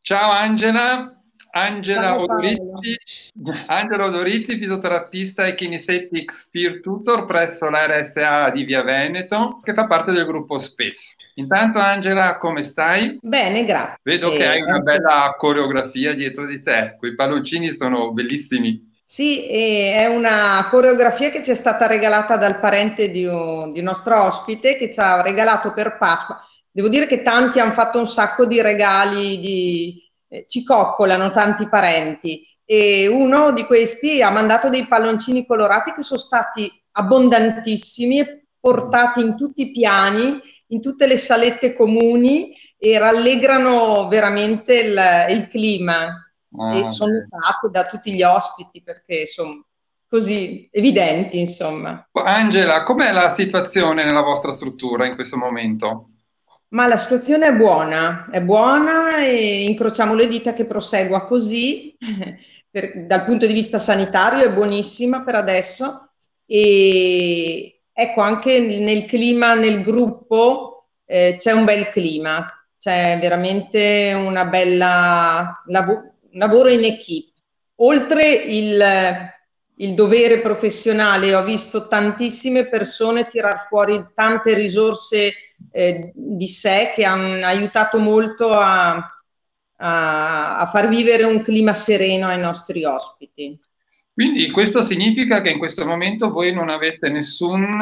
Ciao Angela, Angela Ciao Paolo. Odorizzi, Angela Odorizzi, fisioterapista e Kinesthetics Peer Tutor presso la RSA di Via Veneto, che fa parte del gruppo SPES. Intanto Angela, come stai? Bene, Vedo che grazie. hai una bella coreografia dietro di te, quei palloncini sono bellissimi. Sì, è una coreografia che ci è stata regalata dal parente di un nostro ospite che ci ha regalato per Pasqua. Devo dire che tanti hanno fatto un sacco di regali, ci coccolano tanti parenti e uno di questi ha mandato dei palloncini colorati che sono stati abbondantissimi e portati in tutti i piani, in tutte le salette comuni e rallegrano veramente il clima e Ah, sono notate da tutti gli ospiti perché sono così evidenti, insomma. Angela, com'è la situazione nella vostra struttura in questo momento? Ma la situazione è buona e incrociamo le dita che prosegua così. Dal punto di vista sanitario è buonissima per adesso. E ecco, anche nel clima, nel gruppo, c'è un bel clima, c'è veramente una bella lavoro in equipe. Oltre il dovere professionale, ho visto tantissime persone tirar fuori tante risorse di sé che hanno aiutato molto a far vivere un clima sereno ai nostri ospiti. Quindi questo significa che in questo momento voi non avete nessun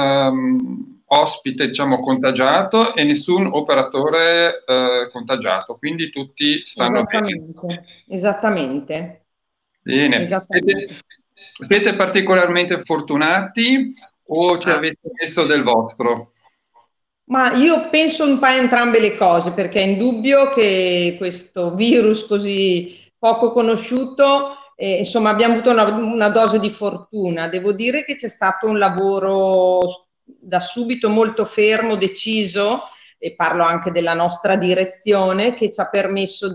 ospite, diciamo, contagiato e nessun operatore contagiato, quindi tutti stanno bene. Esattamente, esattamente, Bene. Siete, esattamente. siete particolarmente fortunati o ci Ah, avete messo del vostro? ma io penso un po' a entrambe le cose, perché è indubbio che questo virus così poco conosciuto, insomma, abbiamo avuto una dose di fortuna. Devo dire che c'è stato un lavoro da subito molto fermo, deciso, e parlo anche della nostra direzione, che ci ha permesso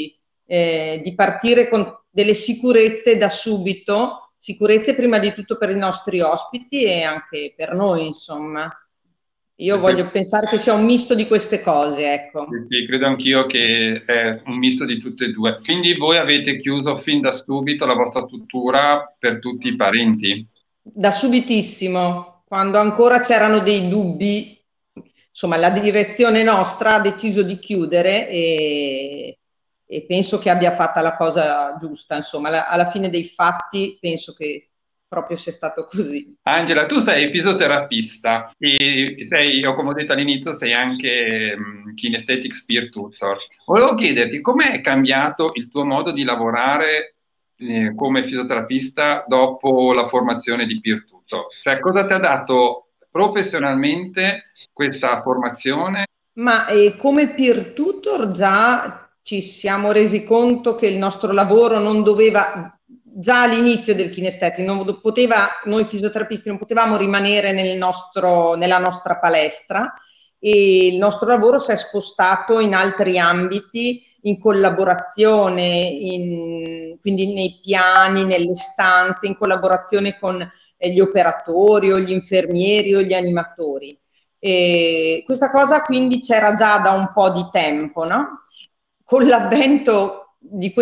di partire con delle sicurezze da subito, sicurezze prima di tutto per i nostri ospiti e anche per noi, insomma. Io voglio pensare che sia un misto di queste cose, ecco. Sì, sì, credo anch'io che è un misto di tutte e due. Quindi voi avete chiuso fin da subito la vostra struttura per tutti i parenti. Da subitissimo, quando ancora c'erano dei dubbi, insomma, la direzione nostra ha deciso di chiudere e penso che abbia fatta la cosa giusta, insomma, alla fine dei fatti penso che proprio sia stato così. Angela, tu sei fisioterapista e sei, o come ho detto all'inizio, sei anche Kinesthetic Peer Tutor. Volevo chiederti com'è cambiato il tuo modo di lavorare come fisioterapista dopo la formazione di Peer Tutor? Cioè, cosa ti ha dato professionalmente questa formazione? Ma come peer tutor già ci siamo resi conto che il nostro lavoro non doveva, già all'inizio del kinestetic, non poteva, noi fisioterapisti non potevamo rimanere nella nostra palestra e il nostro lavoro si è spostato in altri ambiti, in collaborazione, quindi nei piani, nelle stanze, in collaborazione con gli operatori o gli infermieri o gli animatori. E questa cosa quindi c'era già da un po' di tempo, no? Con l'avvento di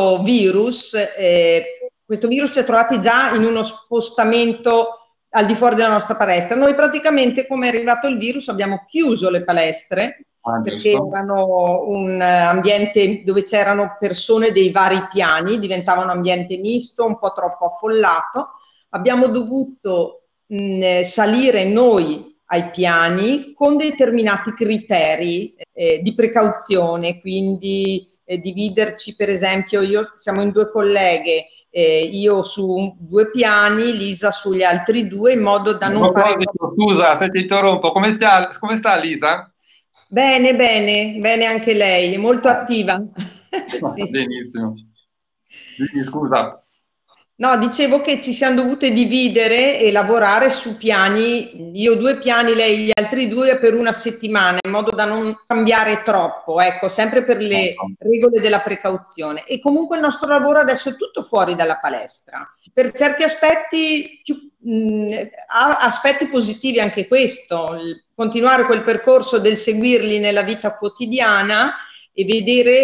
questo virus ci ha trovati già in uno spostamento al di fuori della nostra palestra. Noi praticamente, come è arrivato il virus, abbiamo chiuso le palestre Ah, perché giusto. erano un ambiente dove c'erano persone dei vari piani, diventava un ambiente misto, un po' troppo affollato. Abbiamo dovuto salire noi ai piani con determinati criteri di precauzione, quindi dividerci per esempio, siamo in due colleghe, io su due piani, Lisa sugli altri due, in modo da A non fare proposito, scusa se ti interrompo, come sta Lisa? bene, bene, bene anche lei, è molto attiva. Sì. Benissimo. Dimmi, scusa. No, dicevo che ci siamo dovute dividere e lavorare su piani, io due piani, lei gli altri due per una settimana, in modo da non cambiare troppo, ecco, sempre per le regole della precauzione. E comunque il nostro lavoro adesso è tutto fuori dalla palestra. Per certi aspetti, ha aspetti positivi anche questo, continuare quel percorso del seguirli nella vita quotidiana e vedere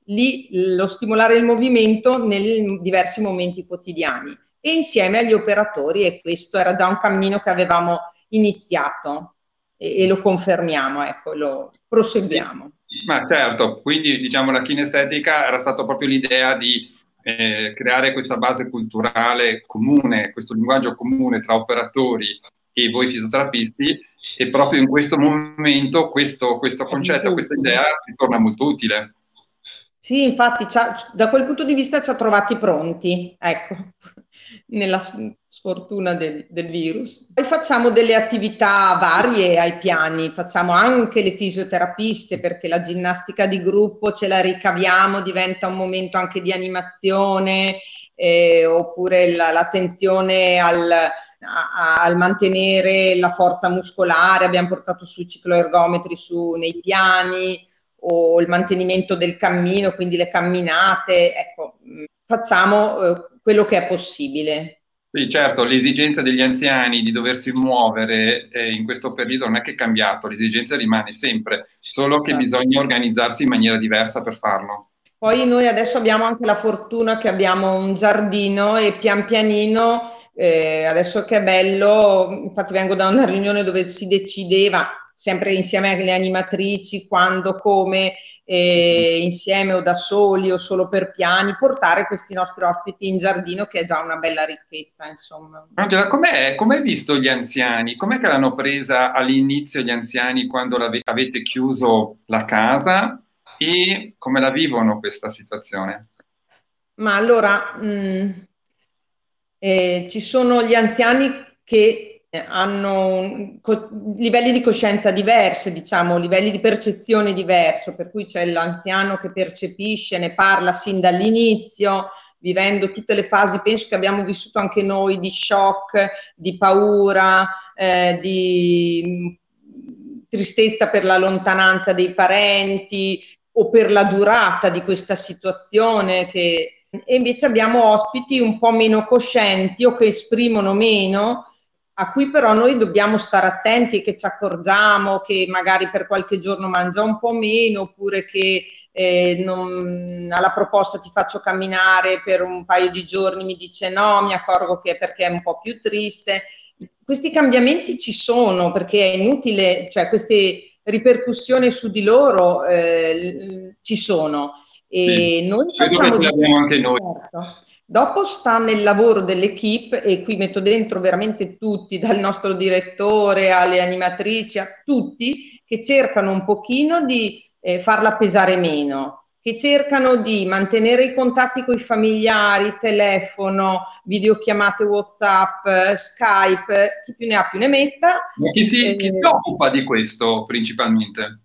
lì lo stimolare il movimento nei diversi momenti quotidiani e insieme agli operatori, e questo era già un cammino che avevamo iniziato e lo confermiamo, ecco, lo proseguiamo. Ma certo, quindi diciamo la kinestetica era stata proprio l'idea di creare questa base culturale comune, questo linguaggio comune tra operatori e voi fisioterapisti, e proprio in questo momento questo concetto, questa idea ritorna molto utile. Sì, infatti da quel punto di vista ci ha trovati pronti, ecco, nella sfortuna del virus. Poi facciamo delle attività varie ai piani, facciamo anche le fisioterapiste perché la ginnastica di gruppo ce la ricaviamo, diventa un momento anche di animazione, oppure l'attenzione al mantenere la forza muscolare, abbiamo portato sui cicloergometri nei piani, o il mantenimento del cammino, quindi le camminate, ecco, facciamo quello che è possibile. Sì, certo, l'esigenza degli anziani di doversi muovere in questo periodo non è che è cambiato, l'esigenza rimane sempre, solo che bisogna organizzarsi in maniera diversa per farlo. Poi noi adesso abbiamo anche la fortuna che abbiamo un giardino e pian pianino, adesso che è bello, infatti vengo da una riunione dove si decideva, sempre insieme alle animatrici, quando, come, insieme o da soli o solo per piani, portare questi nostri ospiti in giardino, che è già una bella ricchezza, insomma. Angela, com'è visto gli anziani? Com'è che l'hanno presa all'inizio gli anziani quando avete chiuso la casa e come la vivono questa situazione? Ma allora, ci sono gli anziani che hanno livelli di coscienza diversi, diciamo, livelli di percezione diversi, per cui c'è l'anziano che percepisce, ne parla sin dall'inizio, vivendo tutte le fasi, penso che abbiamo vissuto anche noi, di shock, di paura, di tristezza per la lontananza dei parenti o per la durata di questa situazione e invece abbiamo ospiti un po' meno coscienti o che esprimono meno, a cui però noi dobbiamo stare attenti, che ci accorgiamo che magari per qualche giorno mangia un po' meno, oppure che alla proposta ti faccio camminare per un paio di giorni, mi dice no, mi accorgo che è perché è un po' più triste. Questi cambiamenti ci sono, perché è inutile, cioè queste ripercussioni su di loro ci sono. E sì, noi facciamo che abbiamo anche noi. Certo. Dopo sta nel lavoro dell'equipe, e qui metto dentro veramente tutti, dal nostro direttore alle animatrici, a tutti, che cercano un pochino di farla pesare meno, che cercano di mantenere i contatti con i familiari, telefono, videochiamate WhatsApp, Skype, chi più ne ha più ne metta. Ma chi si occupa di questo principalmente?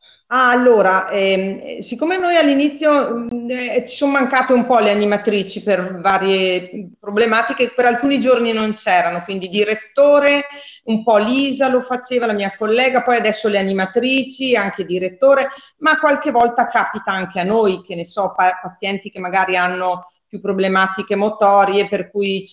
Allora, siccome noi all'inizio ci sono mancate un po' le animatrici per varie problematiche, per alcuni giorni non c'erano, quindi direttore, un po' Lisa lo faceva, la mia collega, poi adesso le animatrici, anche direttore, ma qualche volta capita anche a noi, che ne so, pazienti che magari hanno più problematiche motorie, per cui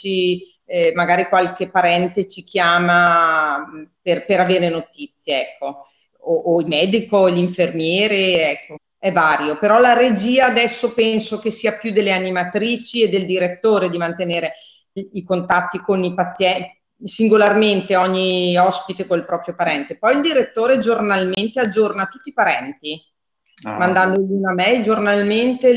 magari qualche parente ci chiama per avere notizie, ecco. O il medico, l'infermiere, ecco, è vario. Però la regia adesso penso che sia più delle animatrici e del direttore di mantenere i contatti con i pazienti, singolarmente ogni ospite col proprio parente. Poi il direttore giornalmente aggiorna tutti i parenti, mandandogli una mail giornalmente,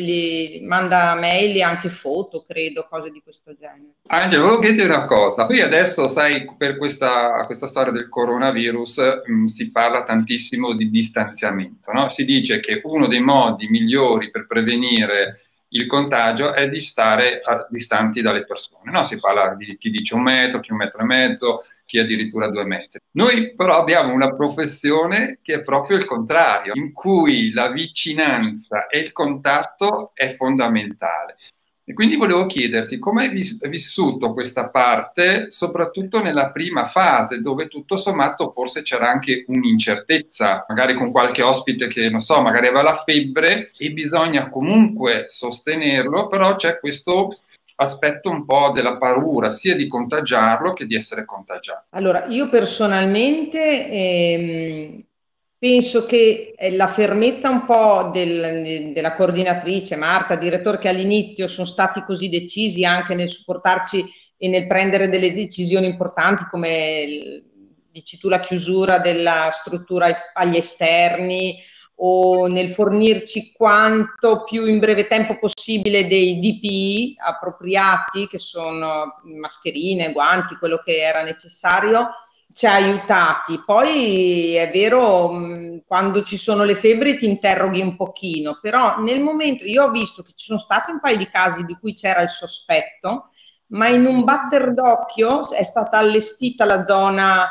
gli manda mail e anche foto, credo, cose di questo genere. Angelo, volevo chiederti una cosa. Qui adesso, sai, per questa storia del coronavirus si parla tantissimo di distanziamento, no? Si dice che uno dei modi migliori per prevenire il contagio è di stare distanti dalle persone, no? Si parla di chi dice 1 metro, chi 1,5 metri, chi addirittura 2 metri. Noi però abbiamo una professione che è proprio il contrario, in cui la vicinanza e il contatto è fondamentale. E quindi volevo chiederti come hai vissuto questa parte, soprattutto nella prima fase, dove tutto sommato forse c'era anche un'incertezza, magari con qualche ospite che, non so, magari aveva la febbre e bisogna comunque sostenerlo, però c'è questo aspetto un po' della paura, sia di contagiarlo che di essere contagiato. Allora, io personalmente penso che la fermezza un po' della coordinatrice Marta, direttore, che all'inizio sono stati così decisi anche nel supportarci e nel prendere delle decisioni importanti come, dici tu, la chiusura della struttura agli esterni o nel fornirci quanto più in breve tempo possibile dei DPI appropriati, che sono mascherine, guanti, quello che era necessario, ci ha aiutati. Poi è vero, quando ci sono le febbri ti interroghi un pochino, però nel momento io ho visto che ci sono stati un paio di casi di cui c'era il sospetto, ma in un batter d'occhio è stata allestita la zona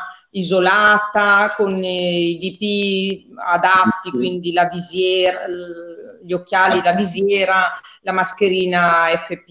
isolata con i DP adatti, quindi la visiera, gli occhiali da visiera, la mascherina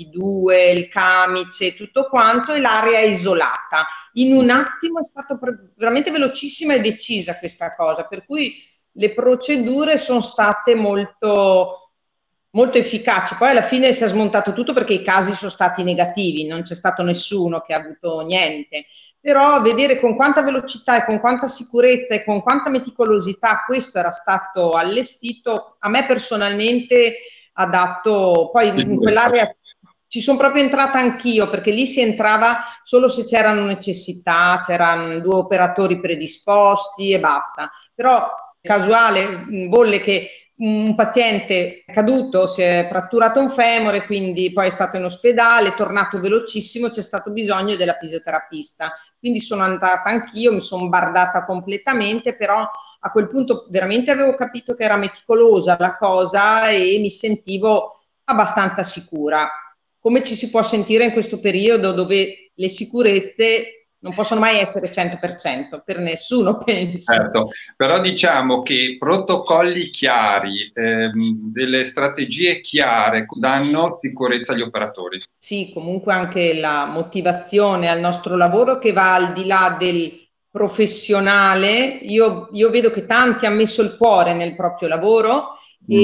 FP2, il camice, tutto quanto, e l'area isolata. In un attimo è stata veramente velocissima e decisa questa cosa, per cui le procedure sono state molto, molto efficaci. Poi alla fine si è smontato tutto perché i casi sono stati negativi, non c'è stato nessuno che ha avuto niente. Però vedere con quanta velocità e con quanta sicurezza e con quanta meticolosità questo era stato allestito, a me personalmente ha dato, poi in quell'area ci sono proprio entrata anch'io, perché lì si entrava solo se c'erano necessità, c'erano 2 operatori predisposti e basta. Però casuale, bolle che un paziente è caduto, si è fratturato un femore, quindi poi è stato in ospedale, è tornato velocissimo, c'è stato bisogno della fisioterapista. Quindi sono andata anch'io, mi sono bardata completamente, però a quel punto veramente avevo capito che era meticolosa la cosa e mi sentivo abbastanza sicura. Come ci si può sentire in questo periodo dove le sicurezze non possono mai essere 100% per nessuno, penso. Certo, però diciamo che protocolli chiari, delle strategie chiare danno sicurezza agli operatori. Sì, comunque anche la motivazione al nostro lavoro che va al di là del professionale. Io vedo che tanti hanno messo il cuore nel proprio lavoro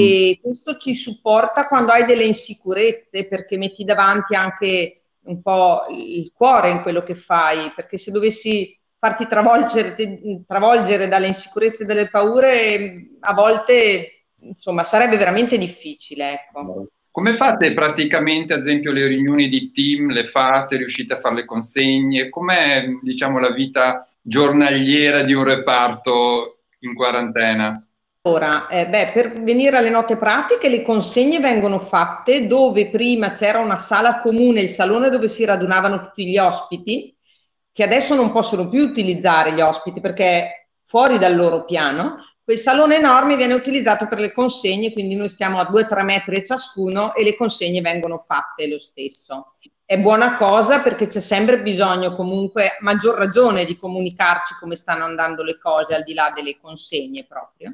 e questo ci supporta quando hai delle insicurezze, perché metti davanti anche un po' il cuore in quello che fai, perché se dovessi farti travolgere dalle insicurezze e dalle paure, a volte, insomma, sarebbe veramente difficile, ecco. Come fate praticamente, ad esempio, le riunioni di team? Le fate? Riuscite a fare le consegne? Com'è, diciamo, la vita giornaliera di un reparto in quarantena? Ora, per venire alle note pratiche, le consegne vengono fatte dove prima c'era una sala comune, il salone dove si radunavano tutti gli ospiti, che adesso non possono più utilizzare gli ospiti perché è fuori dal loro piano. Quel salone enorme viene utilizzato per le consegne, quindi noi stiamo a 2-3 metri ciascuno e le consegne vengono fatte lo stesso. È buona cosa perché c'è sempre bisogno, comunque, maggior ragione, di comunicarci come stanno andando le cose al di là delle consegne proprio.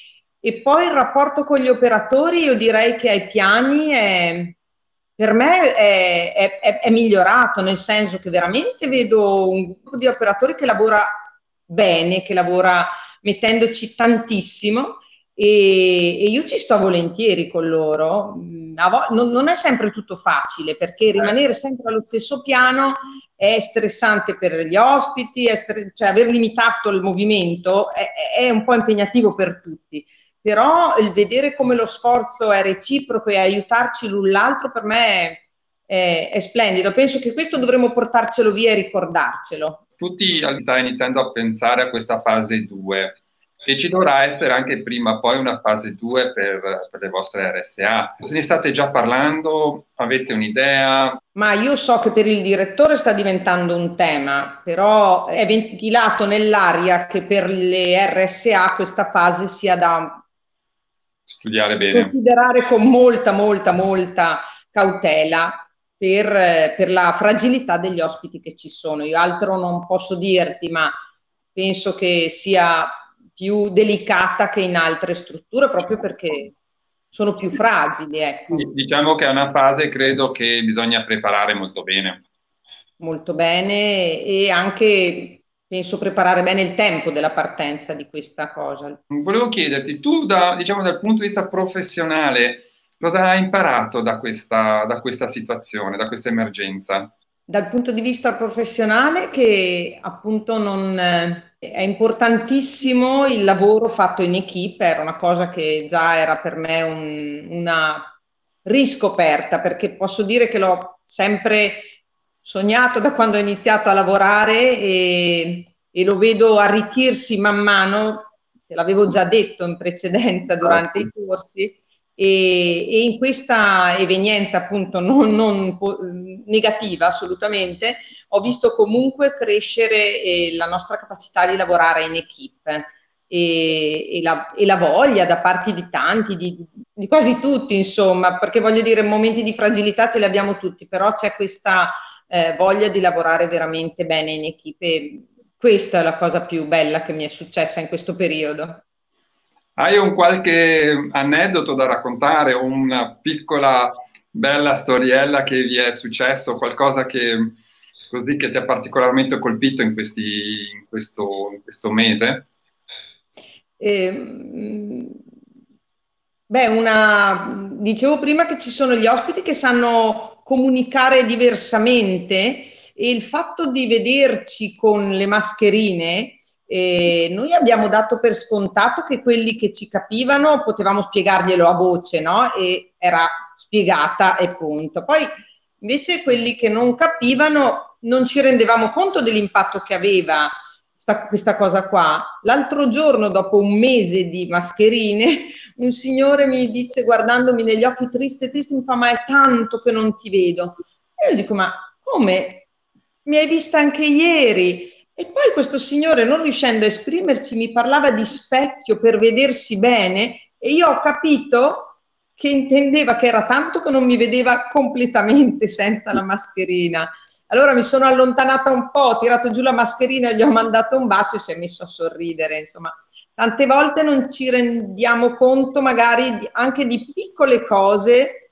E poi il rapporto con gli operatori, io direi che ai piani per me è migliorato, nel senso che veramente vedo un gruppo di operatori che lavora bene, che lavora mettendoci tantissimo e io ci sto volentieri con loro. Non è sempre tutto facile perché rimanere sempre allo stesso piano è stressante per gli ospiti, cioè aver limitato il movimento è un po' impegnativo per tutti. Però il vedere come lo sforzo è reciproco e aiutarci l'un l'altro per me è splendido. Penso che questo dovremmo portarcelo via e ricordarcelo. Tutti stanno iniziando a pensare a questa fase 2 e ci dovrà essere anche prima o poi una fase 2 per le vostre RSA. Se ne state già parlando? Avete un'idea? Ma io so che per il direttore sta diventando un tema, però è ventilato nell'aria che per le RSA questa fase sia da studiare bene, considerare con molta cautela per la fragilità degli ospiti che ci sono. Io altro non posso dirti, ma penso che sia più delicata che in altre strutture proprio perché sono più fragili, ecco. Diciamo che è una fase, credo, che bisogna preparare molto bene. Molto bene e anche penso preparare bene il tempo della partenza di questa cosa. Volevo chiederti, tu diciamo, dal punto di vista professionale, cosa hai imparato da questa situazione, da questa emergenza? Dal punto di vista professionale che appunto non È importantissimo il lavoro fatto in equipe, era una cosa che già era per me una riscoperta, perché posso dire che l'ho sempre sognato da quando ho iniziato a lavorare e lo vedo arricchirsi man mano, te l'avevo già detto in precedenza durante i corsi, e in questa evenienza appunto negativa assolutamente, ho visto comunque crescere la nostra capacità di lavorare in equipe e la voglia da parte di tanti, di quasi tutti, insomma, perché voglio dire, momenti di fragilità ce li abbiamo tutti, però c'è questa voglia di lavorare veramente bene in equipe. E questa è la cosa più bella che mi è successa in questo periodo. Hai un qualche aneddoto da raccontare, una piccola bella storiella che vi è successo, qualcosa che, così, che ti ha particolarmente colpito in questo mese? Eh, dicevo prima che ci sono gli ospiti che sanno comunicare diversamente e il fatto di vederci con le mascherine, noi abbiamo dato per scontato che quelli che ci capivano potevamo spiegarglielo a voce, no? E era spiegata e punto. Poi invece quelli che non capivano non ci rendevamo conto dell'impatto che aveva questa cosa qua. L'altro giorno, dopo un mese di mascherine, un signore mi dice, guardandomi negli occhi triste, triste, mi fa, ma è tanto che non ti vedo. E io dico, ma come? Mi hai vista anche ieri? E poi questo signore, non riuscendo a esprimerci, mi parlava di specchio per vedersi bene e io ho capito che intendeva che era tanto che non mi vedeva completamente senza la mascherina. Allora mi sono allontanata un po', ho tirato giù la mascherina e gli ho mandato un bacio e si è messo a sorridere, insomma. Tante volte non ci rendiamo conto magari anche di piccole cose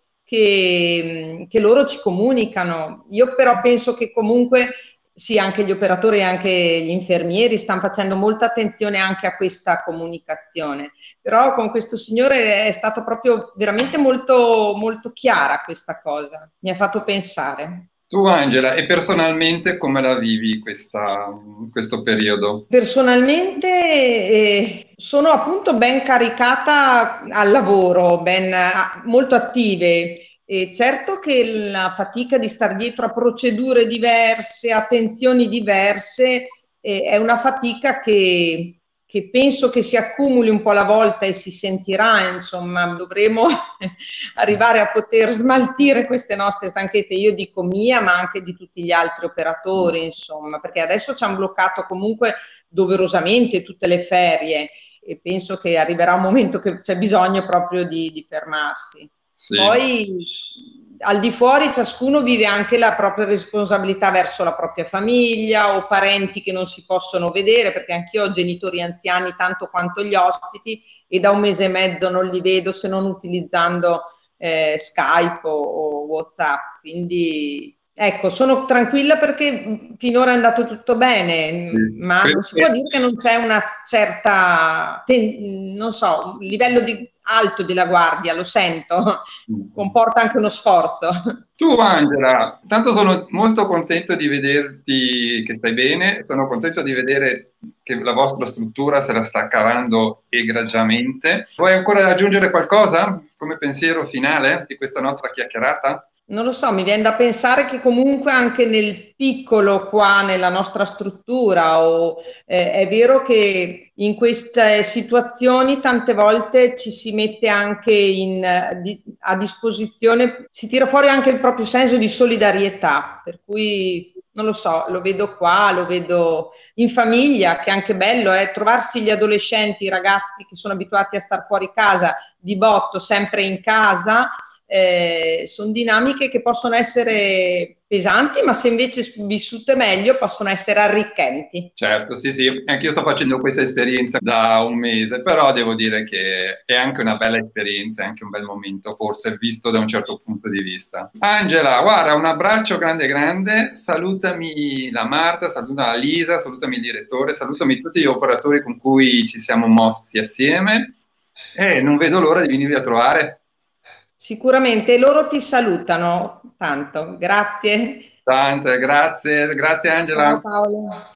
che loro ci comunicano. Io però penso che comunque sì, anche gli operatori e anche gli infermieri stanno facendo molta attenzione anche a questa comunicazione. Però con questo signore è stato proprio veramente molto, molto chiara questa cosa. Mi ha fatto pensare. Tu, Angela, e personalmente come la vivi questo periodo? Personalmente sono appunto ben caricata al lavoro, molto attive. E certo che la fatica di star dietro a procedure diverse, attenzioni diverse, è una fatica che penso che si accumuli un po' alla volta e si sentirà, insomma, dovremo arrivare a poter smaltire queste nostre stanchezze, io dico mia, ma anche di tutti gli altri operatori, insomma, perché adesso ci hanno bloccato comunque doverosamente tutte le ferie e penso che arriverà un momento che c'è bisogno proprio di fermarsi. Sì. Poi al di fuori ciascuno vive anche la propria responsabilità verso la propria famiglia o parenti che non si possono vedere, perché anch'io ho genitori anziani tanto quanto gli ospiti e da un mese e mezzo non li vedo se non utilizzando Skype o WhatsApp. Quindi ecco, sono tranquilla perché finora è andato tutto bene, Sì. ma non si può dire che non c'è una certa, non so, un livello alto della guardia, lo sento, comporta anche uno sforzo. Tu, Angela, tanto sono molto contento di vederti che stai bene, sono contento di vedere che la vostra struttura se la sta cavando egregiamente. Vuoi ancora aggiungere qualcosa come pensiero finale di questa nostra chiacchierata? Non lo so, mi viene da pensare che comunque anche nel piccolo qua nella nostra struttura è vero che in queste situazioni tante volte ci si mette anche a disposizione, si tira fuori anche il proprio senso di solidarietà, per cui non lo so, lo vedo qua, lo vedo in famiglia, che è anche bello, trovarsi gli adolescenti, i ragazzi che sono abituati a star fuori casa, di botto, sempre in casa. Sono dinamiche che possono essere pesanti, ma se invece vissute meglio possono essere arricchenti. Certo, sì, sì, anche io sto facendo questa esperienza da un mese, però devo dire che è anche una bella esperienza, è anche un bel momento, forse visto da un certo punto di vista. Angela, guarda, un abbraccio grande grande, salutami la Marta, saluta la Lisa, salutami il direttore, salutami tutti gli operatori con cui ci siamo mossi assieme e non vedo l'ora di venirvi a trovare. Sicuramente loro ti salutano tanto, grazie. Tante, grazie, grazie Ciao Angela. Paolo.